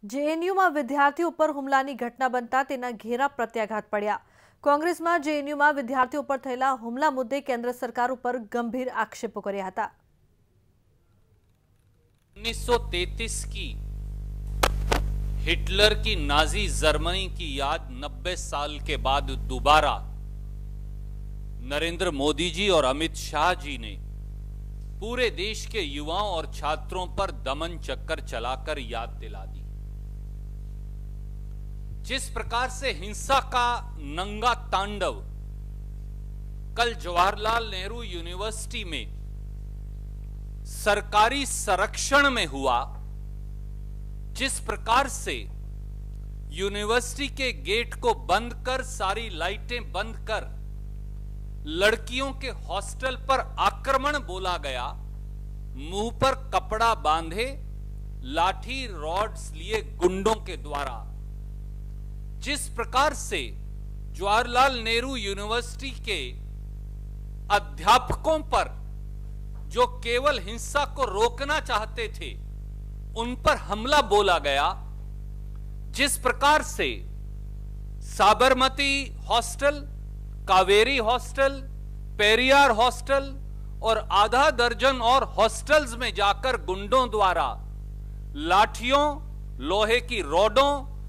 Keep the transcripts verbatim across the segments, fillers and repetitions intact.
જેએનયુમાં વિદ્યાર્થીઓ પર હુમલાની ઘટના બનતા તેના ઘેરા પ્રત્યાઘાત પડ્યા। કોંગ્રેસમાં જેએનયુમાં વિદ્યાર્થીઓ પર થયેલા હુમલા મુદ્દે કેન્દ્ર સરકાર ઉપર ગંભીર આક્ષેપો કર્યા હતા। उन्नीस सौ तैंतीस की हिटलर की नाजी जर्मनी की याद नब्बे साल के बाद दोबारा नरेंद्र मोदी जी और अमित शाह जी ने पूरे देश के युवाओं और छात्रों पर दमन चक्कर चलाकर याद दिला दी। जिस प्रकार से हिंसा का नंगा तांडव कल जवाहरलाल नेहरू यूनिवर्सिटी में सरकारी संरक्षण में हुआ, जिस प्रकार से यूनिवर्सिटी के गेट को बंद कर, सारी लाइटें बंद कर लड़कियों के हॉस्टल पर आक्रमण बोला गया, मुंह पर कपड़ा बांधे लाठी रॉड्स लिए गुंडों के द्वारा, जिस प्रकार से जवाहरलाल नेहरू यूनिवर्सिटी के अध्यापकों पर जो केवल हिंसा को रोकना चाहते थे उन पर हमला बोला गया, जिस प्रकार से Sabarmati hostel, Kaveri hostel, Periyar hostel और आधा दर्जन और हॉस्टल्स में जाकर गुंडों द्वारा लाठियों, लोहे की रॉडों,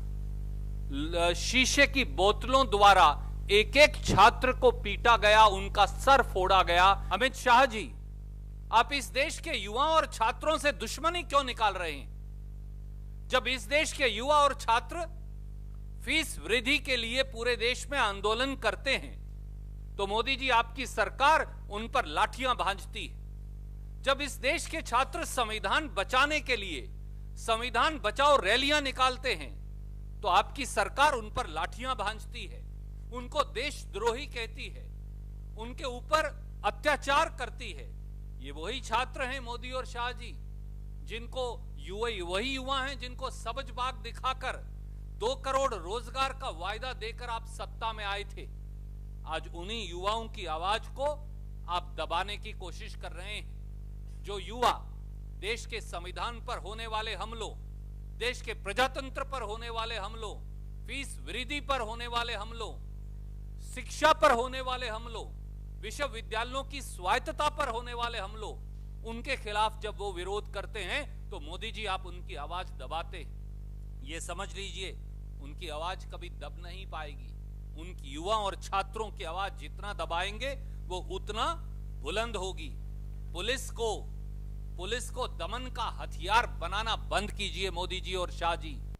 शीशे की बोतलों द्वारा एक एक छात्र को पीटा गया, उनका सर फोड़ा गया। अमित शाह जी, आप इस देश के युवाओं और छात्रों से दुश्मनी क्यों निकाल रहे हैं? जब इस देश के युवा और छात्र फीस वृद्धि के लिए पूरे देश में आंदोलन करते हैं तो मोदी जी आपकी सरकार उन पर लाठियां भांजती है। जब इस देश के छात्र संविधान बचाने के लिए संविधान बचाओ रैलियां निकालते हैं तो आपकी सरकार उन पर लाठियां भांजती है, उनको देशद्रोही कहती है, उनके ऊपर अत्याचार करती है। ये वही छात्र हैं मोदी और शाह जी, जिनको युवा वही युवा हैं जिनको सबज बाग दिखाकर दो करोड़ रोजगार का वायदा देकर आप सत्ता में आए थे। आज उन्हीं युवाओं की आवाज को आप दबाने की कोशिश कर रहे हैं। जो युवा देश के संविधान पर होने वाले हमलों, देश के प्रजातंत्र पर होने वाले हमलों, फीस वृद्धि पर होने वाले हमलों, शिक्षा पर होने वाले हमलों, विश्वविद्यालयों की स्वायत्तता पर होने वाले हमलों, उनके खिलाफ जब वो विरोध करते हैं तो मोदी जी आप उनकी आवाज दबाते हैं। ये समझ लीजिए उनकी आवाज कभी दब नहीं पाएगी। उनकी युवा और छात्रों की आवाज जितना दबाएंगे वो उतना बुलंद होगी। पुलिस को पुलिस को दमन का हथियार बनाना बंद कीजिए मोदी जी और शाह जी।